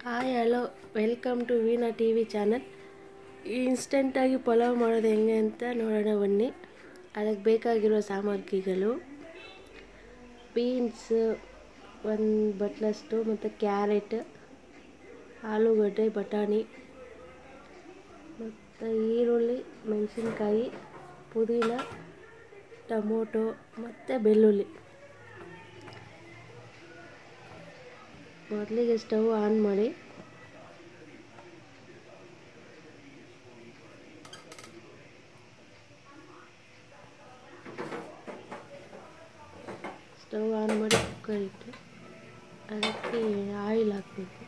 Hi hello welcome to Veena T V channel. ಇನ್ಸ್ಟೆಂಟಾಗಿ ಪಲಾವ್ ಮಾಡೋದು ಹೆಂಗೆ ಅಂತ ನೋಡೋಣ ಬನ್ನಿ. ಅದಕ್ಕೆ ಬೇಕಾಗಿರೋ ಸಾಮಗ್ರಿಗಳು ಬೀನ್ಸ್ ಒಂದು ಬಟ್ಲಷ್ಟು, ಮತ್ತು ಕ್ಯಾರೆಟ್, ಆಲೂಗಡ್ಡೆ, ಬಟಾಣಿ, ಮತ್ತು ಈರುಳ್ಳಿ, ಮೆಣಸಿನ್ಕಾಯಿ, ಪುದೀನ, ಟೊಮೊಟೊ ಮತ್ತು ಬೆಳ್ಳುಳ್ಳಿ. ಮೊದಲಿಗೆ ಸ್ಟವ್ ಆನ್ ಮಾಡಿ ಕುಕ್ಕರ್ ಇಟ್ಟು ಅದಕ್ಕೆ ಆಯಿಲ್ ಹಾಕಬೇಕು.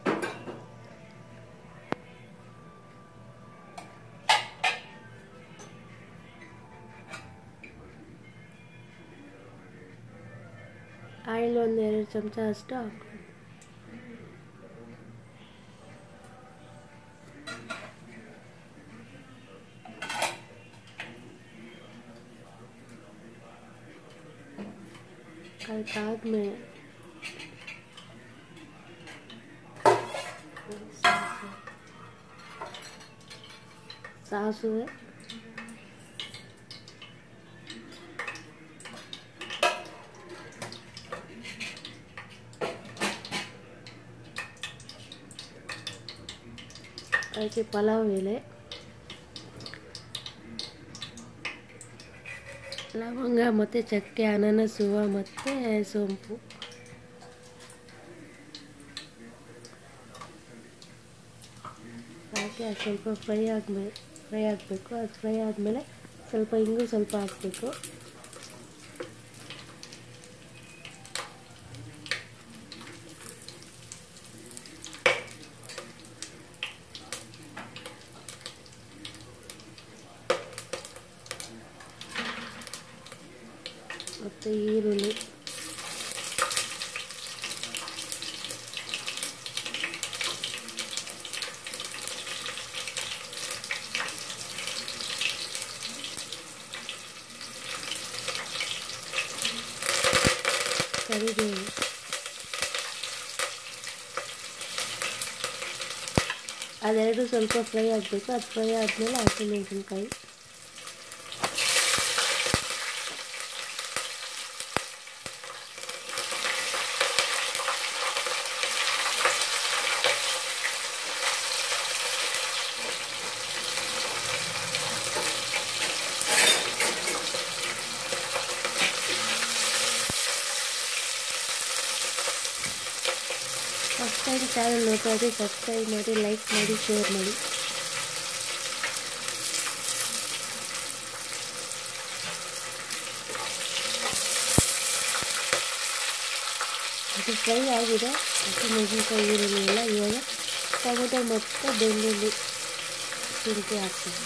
ಆಯಿಲ್ ಒಂದು 2 ಚಮಚ ಅಷ್ಟು ಹಾಕಬೇಕು. ಅದಕ್ಕಾದ್ಮೇಲೆ ಸಾಸಿವೆ, ಅದಕ್ಕೆ ಪಲಾವ್ ಎಲೆ, ಲವಂಗ ಮತ್ತು ಚಕ್ಕೆ, ಅನಾನಸ್ ಹೂವು ಮತ್ತು ಸೋಂಪು ಹಾಕಿ ಅದು ಸ್ವಲ್ಪ ಫ್ರೈ ಆಗಬೇಕು. ಅದು ಫ್ರೈ ಆದಮೇಲೆ ಸ್ವಲ್ಪ ಇಂಗು ಸ್ವಲ್ಪ ಹಾಕಬೇಕು. ಮತ್ತು ಈರುಳ್ಳಿ, ಕರಿಬೇವು, ಅದೆರಡು ಸ್ವಲ್ಪ ಫ್ರೈ ಆಗಬೇಕು. ಅದು ಫ್ರೈ ಆದಮೇಲೆ ಹಸಿಮೆಣಸಿನ್ಕಾಯಿ, ಫಸ್ಟ್ ಟೈಮ್ ಚಾನಲ್ ನೋಡ್ತಾ ಇದ್ದರೆ ಸಬ್ಸ್ಕ್ರೈಬ್ ಮಾಡಿ, ಲೈಕ್ ಮಾಡಿ, ಶೇರ್ ಮಾಡಿ. ಅದು ಫ್ರೈ ಆಗಿದೆ. ಹಸಿಮೆಣಸಿನ್ಕಾಯಿ, ಈರುಳ್ಳಿ ಎಲ್ಲ. ಇವಾಗ ಟೊಮೆಟೊ ಮತ್ತು ಬೆಳ್ಳುಳ್ಳಿ ಶುಂಠಿ ಹಾಕ್ತೀನಿ.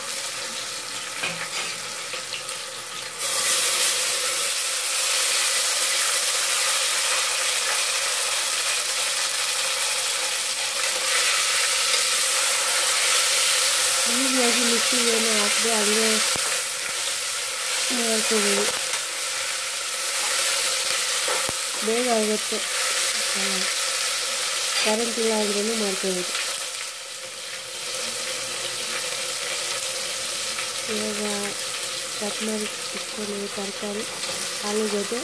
ಈಸಿಯಾಗಿ ಮಿಕ್ಸಿಗೆ ಏನು ಹಾಕಿದೆ ಹಂಗೆ ಮಾಡ್ಕೋಬೋದು, ಬೇಗ ಆಗುತ್ತೆ. ಕರೆಂಟ್ ಇಲ್ಲ ಅಂದ್ರೂ ಮಾಡ್ಕೋಬೋದು. ಇವಾಗ ಕಟ್ ಮಾಡಿ ಇಟ್ಕೊಂಡಿರೋ ತರಕಾರಿ, ಆಲೂಗಡ್ಡೆ,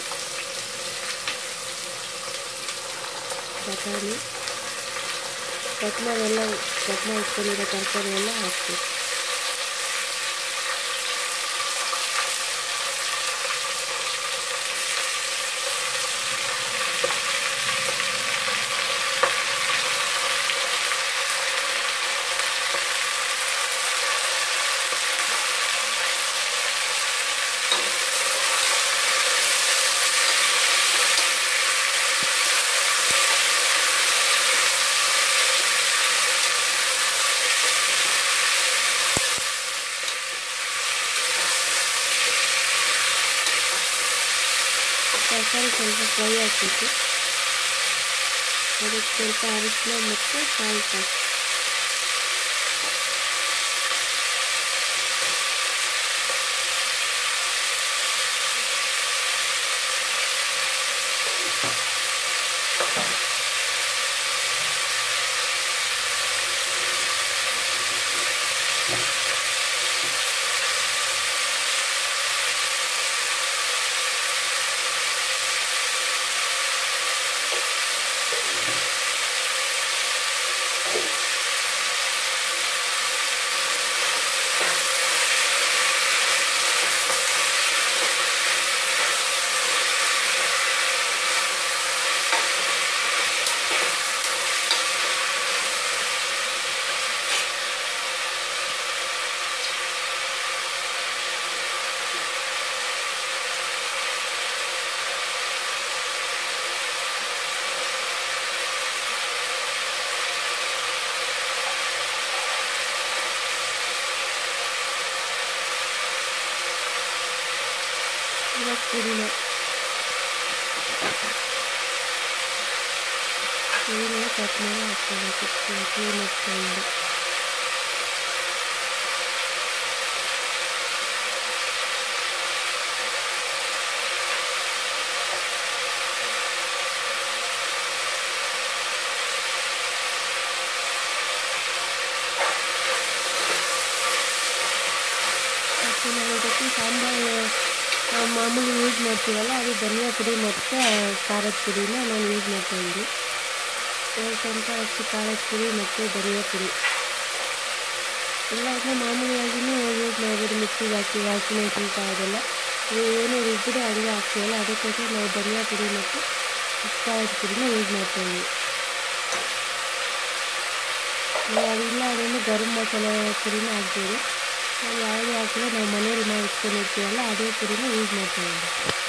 ಬಟಾಣಿ, ಕಟ್ ಮಾಡಿ ಇಟ್ಕೊಂಡಿರೋ ತರಕಾರಿ ಎಲ್ಲ ಹಾಕ್ಬೇಕು. ತರಕಾರಿ ಸ್ವಲ್ಪ ಫ್ರೈ ಹಾಕಬೇಕು. ಅದಕ್ಕೆ ಸ್ವಲ್ಪ ಅರಿಶಿನ ಮತ್ತು ಸಾಲ್ಟ್ ಹಾಕಿ ಪುಡಿನ ಕಟ್ ಮಾಡಿ ಹಾಕ್ಕೋಬೇಕು ಕ್ಲೀನ್ ಹಾಕ್ಕೊಂಡು. ನಾವು ಇದಕ್ಕೆ ಸಾಂಬಾರು ಮಾಮೂಲಿ ಯೂಸ್ ಮಾಡ್ತೀವಲ್ಲ, ಅದು ಧನಿಯಾ ಪುಡಿ ಮತ್ತು ಖಾರದ ಪುಡಿನ ನಾನು ಯೂಸ್ ಮಾಡ್ತಾಯಿದ್ದೀನಿ. 2 ಚಮಚ ಅಷ್ಟು ಖಾರದ ಪುಡಿ ಮತ್ತು ಧನಿಯಾ ಪುಡಿ. ಇಲ್ಲ ಅಂದರೆ ಮಾಮೂಲಿಯಾಗಿಯೂ ಯೂಸ್ ಮಾಡ್ಬೋದು, ಮಿಕ್ಸಿಗೆ ಹಾಕಿ ಹಸಿಮೆಣಸಿನ್ಕಾಯಿ ಅದೆಲ್ಲ ಏನು ರುಬ್ಬಿದ್ರೆ ಹಂಗೆ ಹಾಕ್ತೀವಲ್ಲ, ಅದಕ್ಕೋಸ್ಕರ ನಾವು ಧನಿಯಾ ಪುಡಿ ಮತ್ತು ಖಾರದ ಪುಡಿನ ಯೂಸ್ ಮಾಡ್ತಾಯಿದ್ದೀವಿ. ಅದಿಲ್ಲ ಅದನ್ನು ಗರಂ ಮಸಾಲೆ ಪುಡಿನ ಹಾಕ್ಬೋದು. ನಾವು ಯಾವುದೇ ಹಾಕಿದ್ರೆ ನಾವು ಮನೇಲಿ ಮಾಡಿ ಇಟ್ಕೊಂಡಿರ್ತೀವಲ್ಲ ಅದೇ ಪುಡಿನ ಯೂಸ್ ಮಾಡ್ತಾಯಿದ್ದೀವಿ.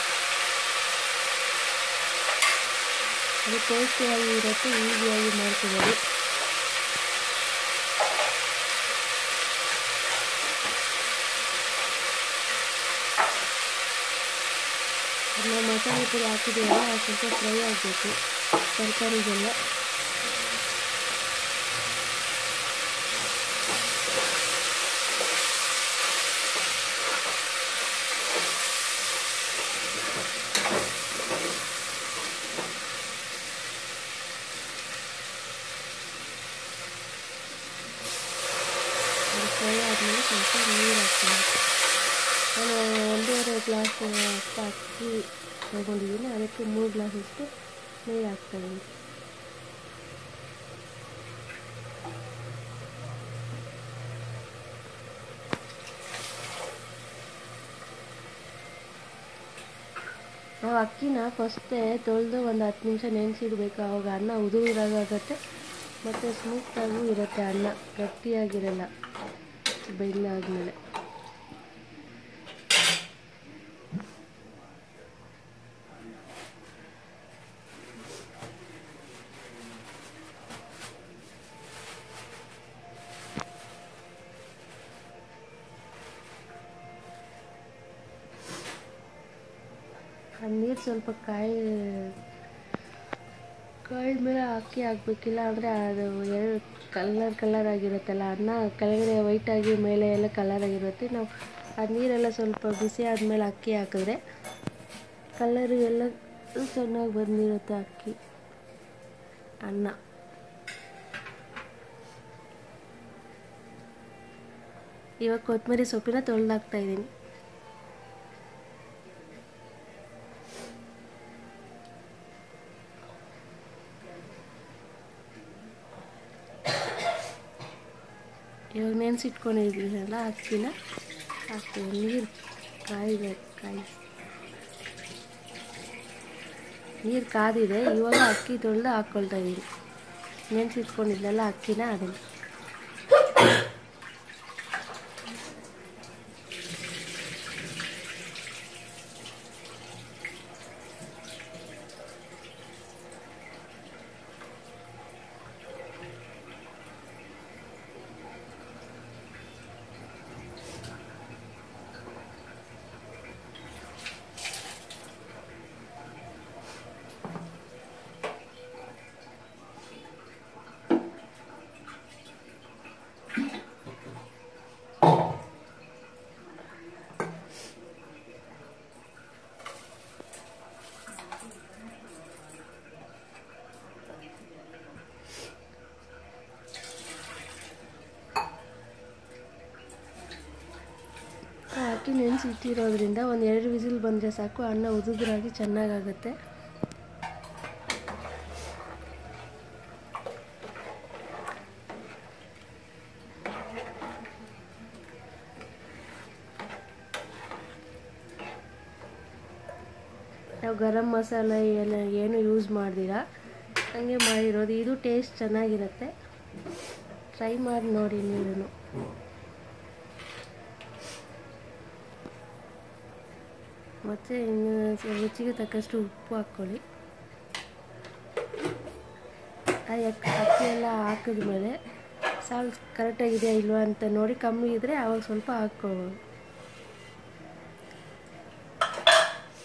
ಅದು ಟೇಸ್ಟಿಯಾಗಿ ಇರುತ್ತೆ, ಈಸಿಯಾಗಿ ಮಾಡ್ಕೋಬೋದು. ಅದನ್ನ ಮಸಾಲೆ ಪುಡಿ ಹಾಕಿದ್ದೀವಲ್ಲ ಸ್ವಲ್ಪ ಫ್ರೈ ಆಗಬೇಕು ತರಕಾರಿಗೆಲ್ಲ. ಫ್ರೈ ಆದಮೇಲೆ ಸ್ವಲ್ಪ ನೀರು ಹಾಕ್ತೀನಿ. ನಾನು 1.5 ಗ್ಲಾಸ್ ಅಕ್ಕಿ ತೊಗೊಂಡಿದ್ದೀನಿ, ಅದಕ್ಕೆ 3 ಗ್ಲಾಸಷ್ಟು ನೀರು ಹಾಕ್ತಾಯಿದ್ದೀನಿ. ನಾವು ಅಕ್ಕಿನ ಫಸ್ಟೇ ತೊಳೆದು ಒಂದು 10 ನಿಮಿಷ ನೆನೆಸಿಡ್ಬೇಕು. ಆವಾಗ ಅನ್ನ ಉದುರಾಗುತ್ತೆ ಮತ್ತು ಸ್ಮೂತಾಗೂ ಇರುತ್ತೆ, ಅನ್ನ ಗಟ್ಟಿಯಾಗಿರಲ್ಲ ಬೆಂದಾದ್ಮೇಲೆ. ಆ ನೀರು ಸ್ವಲ್ಪ ಕಾಯಿದ ಮೇಲೆ ಅಕ್ಕಿ ಹಾಕ್ಬೇಕಿಲ್ಲ ಅಂದರೆ ಅದು ಕಲರ್ ಆಗಿರುತ್ತಲ್ಲ, ಅನ್ನ ಕೆಳಗಡೆ ವೈಟಾಗಿ ಮೇಲೆ ಎಲ್ಲ ಕಲರ್ ಆಗಿರುತ್ತೆ. ನಾವು ಆ ನೀರೆಲ್ಲ ಸ್ವಲ್ಪ ಬಿಸಿ ಆದಮೇಲೆ ಅಕ್ಕಿ ಹಾಕಿದ್ರೆ ಕಲರು ಎಲ್ಲ ಚೆನ್ನಾಗಿ ಬಂದಿರುತ್ತೆ ಅಕ್ಕಿ ಅನ್ನ. ಇವಾಗ ಕೊತ್ತಂಬರಿ ಸೊಪ್ಪಿನ ತೊಳೆದಾಕ್ತಾಯಿದ್ದೀನಿ. ಇವಾಗ ನೆನೆಸಿಟ್ಕೊಂಡಿದ್ದೀನಲ್ಲ ಅಕ್ಕಿನ ಹಾಕ್ತೀವಿ. ನೀರು ಕಾದಿದೆ. ಇವಾಗ ಅಕ್ಕಿ ತೊಳೆದು ಹಾಕ್ಕೊಳ್ತಾ ಇದ್ದೀನಿ. ನೆನೆಸಿಟ್ಕೊಂಡಿದ್ನಲ್ಲ ಅಕ್ಕಿನ ಅದನ್ನು ಹಾಕಿ ನೆನೆಸಿಟ್ಟಿರೋದ್ರಿಂದ ಒಂದು 2 ವಿಸಿಲ್ ಬಂದರೆ ಸಾಕು, ಅನ್ನ ಉದುರಾಗಿ ಚೆನ್ನಾಗಾಗುತ್ತೆ. ನಾವು ಗರಂ ಮಸಾಲೆ ಎಲ್ಲ ಏನು ಯೂಸ್ ಮಾಡ್ದಿರ ಹಂಗೆ ಮಾಡಿರೋದು. ಇದು ಟೇಸ್ಟ್ ಚೆನ್ನಾಗಿರುತ್ತೆ, ಟ್ರೈ ಮಾಡಿ ನೋಡಿ ನೀವು. ಮತ್ತು ಇನ್ನು ರುಚಿಗೆ ತಕ್ಕಷ್ಟು ಉಪ್ಪು ಹಾಕ್ಕೊಳ್ಳಿ. ಅಕ್ಕಿ ಎಲ್ಲ ಹಾಕಿದ್ಮೇಲೆ ಸಾಲ್ಟ್ ಕರೆಕ್ಟಾಗಿದೆಯಾ ಇಲ್ವಾ ಅಂತ ನೋಡಿ, ಕಮ್ಮಿ ಇದ್ದರೆ ಆವಾಗ ಸ್ವಲ್ಪ ಹಾಕ್ಕೋಬೋದು.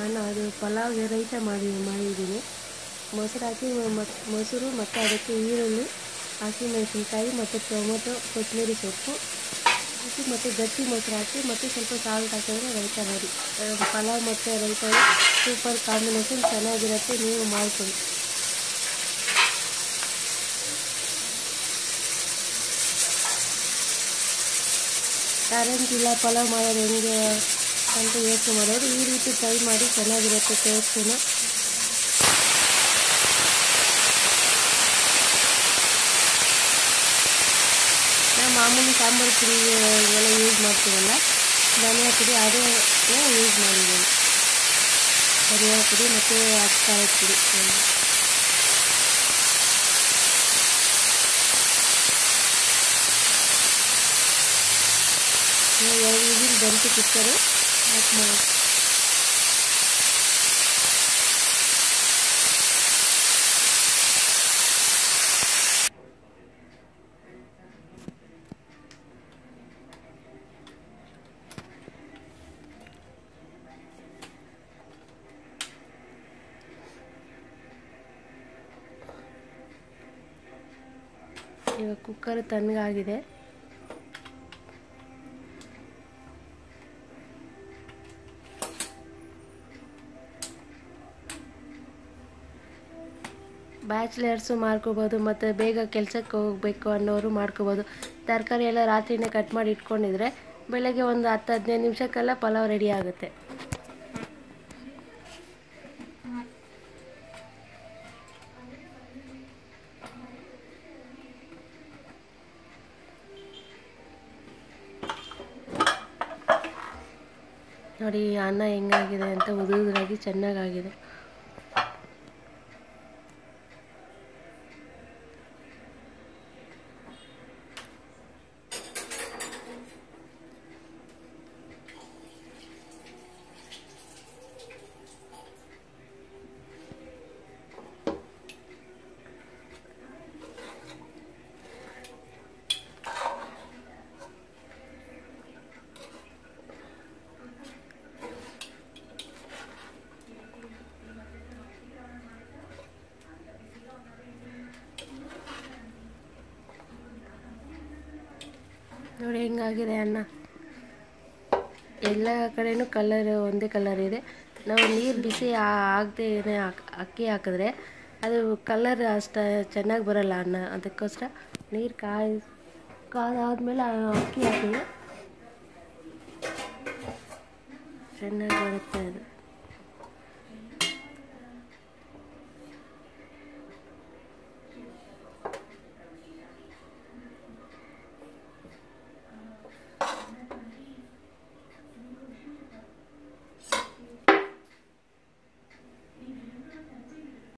ನಾನು ಅದು ಪಲಾವ್ಗೆ ರೈತ ಮಾಡಿದ್ದೀನಿ. ಮೊಸರು ಹಾಕಿ ಮೊಸರು ಮತ್ತು ಅದಕ್ಕೆ ಈರುಳ್ಳಿ, ಹಸಿಮೆಣಸಿನ್ಕಾಯಿ ಮತ್ತು ಟೊಮೊಟೊ, ಕೊತ್ತಂಬರಿ ಸೊಪ್ಪು ಹಾಕಿ ಮತ್ತು ಗಟ್ಟಿ ಮೊಸರು ಹಾಕಿ ಮತ್ತು ಸ್ವಲ್ಪ ಸಾಲ್ಟ್ ಹಾಕಿದ್ರೆ ರೈತ ರೆಡಿ. ಪಲಾವ್ ಮತ್ತು ರೈತ ಸೂಪರ್ ಕಾಂಬಿನೇಷನ್, ಚೆನ್ನಾಗಿರುತ್ತೆ. ನೀವು ಮಾಡ್ಕೊಳ್ಳಿ. ಕರೆಂಟ್ ಇಲ್ಲ, ಪಲಾವ್ ಮಾಡೋದು ಹೆಂಗೆ ಅಂತ ಯೋಚನೆ ಮಾಡೋರು ಈ ರೀತಿ ಟ್ರೈ ಮಾಡಿ, ಚೆನ್ನಾಗಿರುತ್ತೆ ಟೇಸ್ಟು. ನಾವು ಮಾಮೂಲಿ ಸಾಂಬಾರು ಪುಡಿ ಇವೆಲ್ಲ ಯೂಸ್ ಮಾಡ್ತೀವಲ್ಲ, ಧನಿಯಾ ಪುಡಿ ಅದೇ ಯೂಸ್ ಮಾಡಿದ್ದೀವಿ. ಧನಿಯಾ ಪುಡಿ ಮತ್ತು ಖಾರದ ಪುಡಿ. ಎರಡು ವಿಸಿಲ್ ಬಂತು ಕುಕ್ಕರು, ಆಫ್ ಮಾಡಿ. ಇವಾಗ ಕುಕ್ಕರ್ ತಣ್ಣಗಾಗಿದೆ. ಬ್ಯಾಚುಲರ್ಸು ಮಾಡ್ಕೋಬೋದು, ಮತ್ತು ಬೇಗ ಕೆಲಸಕ್ಕೆ ಹೋಗಬೇಕು ಅನ್ನೋರು ಮಾಡ್ಕೋಬೋದು. ತರಕಾರಿ ಎಲ್ಲ ರಾತ್ರಿನೇ ಕಟ್ ಮಾಡಿ ಇಟ್ಕೊಂಡಿದ್ರೆ ಬೆಳಗ್ಗೆ ಒಂದು 10-15 ನಿಮಿಷಕ್ಕೆಲ್ಲ ಪಲಾವ್ ರೆಡಿ ಆಗುತ್ತೆ. ನೋಡಿ ಅನ್ನ ಹೆಂಗಾಗಿದೆ ಅಂತ, ಉದುರಾಗಿ ಚೆನ್ನಾಗಾಗಿದೆ. ನೋಡಿ ಹೆಂಗಾಗಿದೆ ಅನ್ನ. ಎಲ್ಲ ಕಡೆಯೂ ಕಲರ್ ಒಂದೇ ಕಲರ್ ಇದೆ. ನಾವು ನೀರು ಬಿಸಿ ಆಗದೆ ಅಕ್ಕಿ ಹಾಕಿದ್ರೆ ಅದು ಕಲರ್ ಅಷ್ಟು ಚೆನ್ನಾಗಿ ಬರೋಲ್ಲ ಅನ್ನ. ಅದಕ್ಕೋಸ್ಕರ ನೀರು ಕಾದಾದ್ಮೇಲೆ ಅಕ್ಕಿ ಹಾಕಿದ್ರೆ ಚೆನ್ನಾಗಿ ಬರುತ್ತೆ ಅದು.